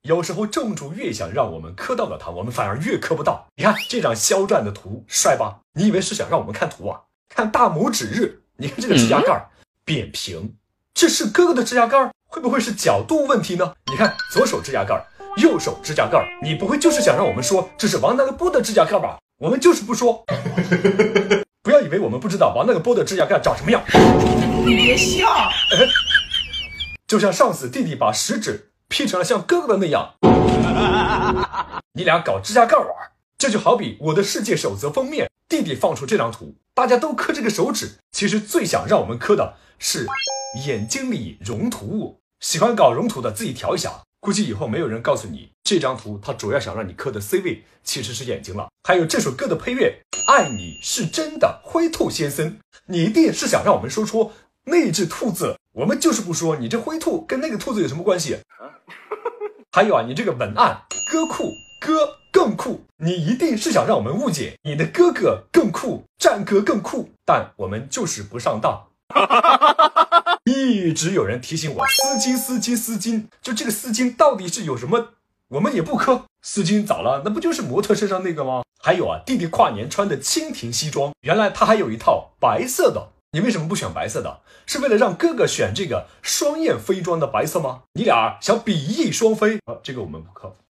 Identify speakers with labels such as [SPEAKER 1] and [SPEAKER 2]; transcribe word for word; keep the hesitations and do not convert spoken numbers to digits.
[SPEAKER 1] 有时候正主越想让我们磕到了他，我们反而越磕不到。你看这张肖战的图帅吧？你以为是想让我们看图啊？看大拇指日，你看这个指甲盖扁平，这是哥哥的指甲盖，会不会是角度问题呢？你看左手指甲盖，右手指甲盖，你不会就是想让我们说这是王那个波的指甲盖吧？我们就是不说。不要以为我们不知道王那个波的指甲盖长什么样。
[SPEAKER 2] 你别笑。
[SPEAKER 1] 就像上次弟弟把食指 P 成了像哥哥的那样，你俩搞指甲盖玩，这就好比我的世界守则封面，弟弟放出这张图，大家都磕这个手指，其实最想让我们磕的是眼睛里溶涂物。喜欢搞溶涂的自己调一下，估计以后没有人告诉你这张图它主要想让你磕的 C 位其实是眼睛了。还有这首歌的配乐，爱你是真的，灰兔先生，你一定是想让我们说出那只兔子，我们就是不说，你这灰兔跟那个兔子有什么关系？还有啊，你这个文案歌酷，歌更酷，你一定是想让我们误解你的哥哥更酷，战歌更酷，但我们就是不上当。一直有人提醒我丝巾丝巾丝巾，就这个丝巾到底是有什么，我们也不磕。丝巾咋了？那不就是模特身上那个吗？还有啊，弟弟跨年穿的蜻蜓西装，原来他还有一套白色的，你为什么不选白色的？是为了让哥哥选这个双燕飞装的白色吗？你俩想比翼双飞啊？这个我们不磕。